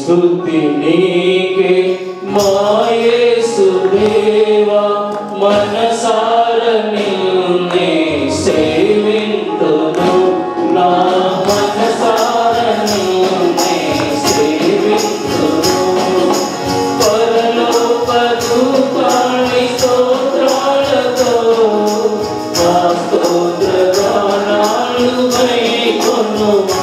స్తుతి నీకే మా యేసుదేవా మనసార నిన్నే సేవింతును నా మనసార నిన్నే సేవింతును పరలోక దూతాని స్తోత్రాలతో మా స్తోత్ర గానాలు గైకొనుమా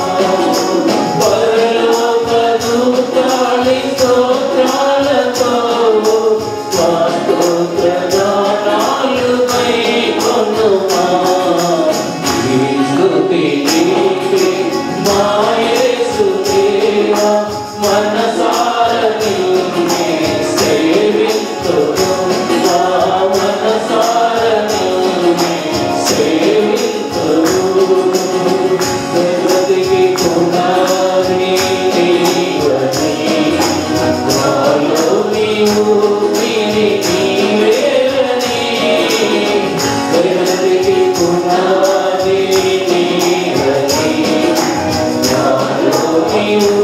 పరలోక దూతాని స్తోత్రాలతో మా స్తోత్ర గానాలు గైకొనుమా ఈ స్తుతి నీకే మా యేసుదేవా మనసార నిన్నే సేవింతును నా మనసార నిన్నే సేవింతును బ్రతికి పునాది నీవని నాలో నీవు నీవేరని బ్రతికి పునాది నీవని నాలో నీవు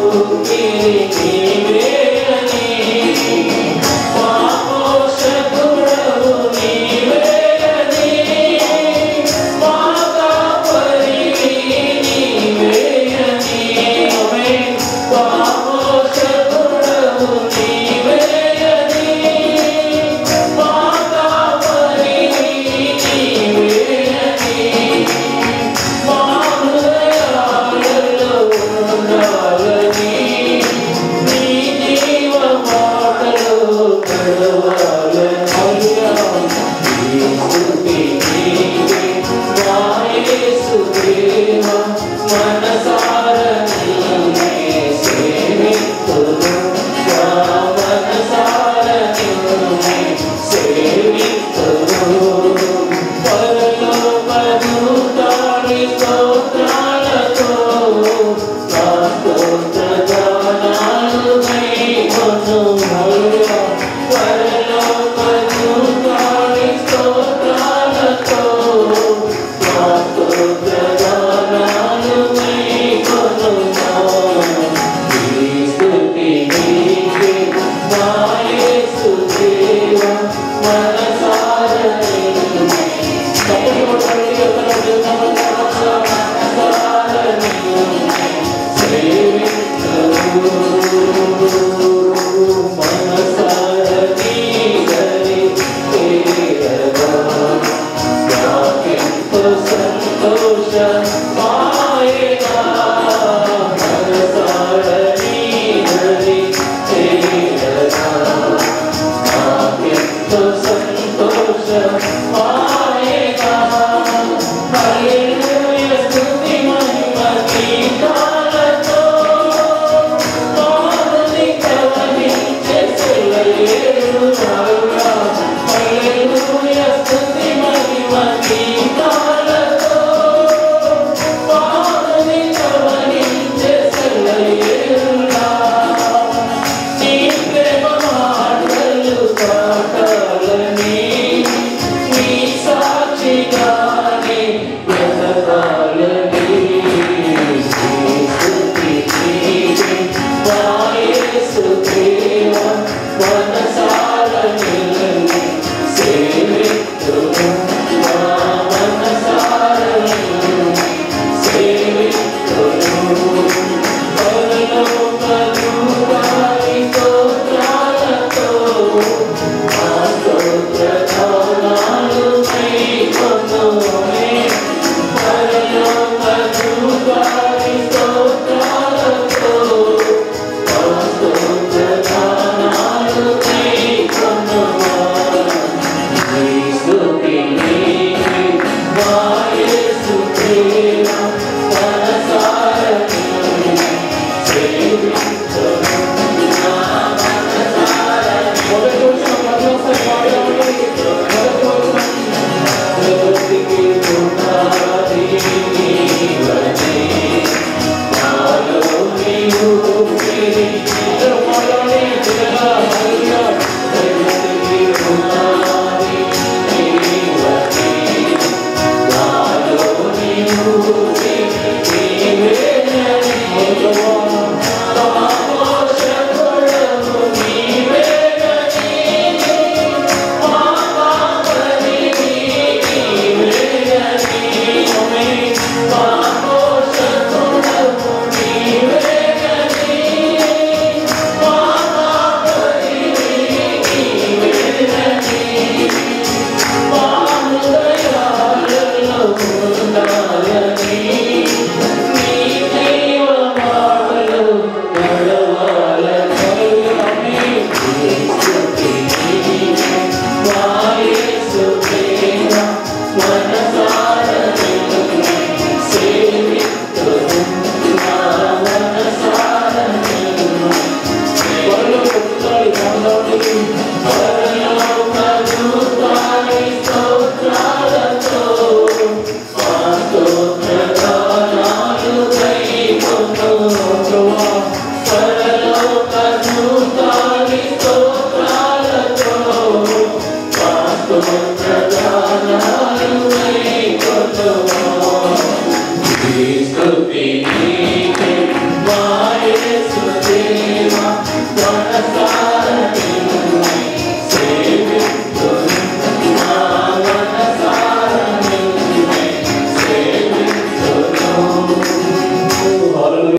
నీవేరని మా పోషకుడవు నీవేరని మా కాపరివి నీవేరని మా పోషకుడవు నీవేరని మా కాపరివి నీవేరని మా హృదయాలలో ఉండాలని నీ జీవ మాటలు నడవాలనయ్యా ఈ స్తుతి నీకే మా యేసుదేవా మనసార నిన్నే సేవింతును నా మనసార నిన్నే సేవింతును పరలోక దూతాని స్తోత్రాలతో నా స్తోత్ర గానాలు గైకొనుమయ్యా పరలోక దూతాని స్తోత్రాలతో నా స్తోత్ర గానాలు గైకొనుమా ఈ స్తుతి నీకే మా యేసుదేవా మనసార నిన్నే తప్పని కొట్టండి మనసార నిన్నే సేవింతును మనసార నీదరి తేరగా నాకెంతో సంతోషమాయెగా మనసార నీదరి తేరగా నాకెంతో సంతోషమాయెగా హల్లెలూయా స్తుతి మహిమ గీతాలతో పాడుని కవనించే సెలయేరులాగా హల్లెలూయా స్తుతి మహిమ గీతాలతో పాడుని కవనించే సెలయేరులాగా నీ ప్రేమ మాటలు పాడాలని నీ సాక్షిగానే వెతకాలని ఈ స్తుతి నీకే మా యేసుదేవా మనసార నిన్నే సేవింతును నా మనసార నిన్నే సేవింతును పరలోక దూతాని స్తోత్రాలతో మా స్తోత్ర గానాలు గైకొనుమే పరలోక దూతాని స్తోత్రాలతో మా స్తోత్ర గానాలు గైకొనుమా ఈ స్తుతి నీకే మా యేసుదేవా మనసార నిన్నే సేవింతును నా మనసార మొదటి వచనం మరొకసారి పాడదామండి మొదటి వచనం బ్రతికి పునాది నీవని నాలో నీవు ఇద్దరు పాడాలి చిన్నగా హల్లెలూయా బ్రతికి పునాది నీవని నాలో నీవు నీవేనని ప్రభువా మా పోషకుడవు స్తుతి నీకే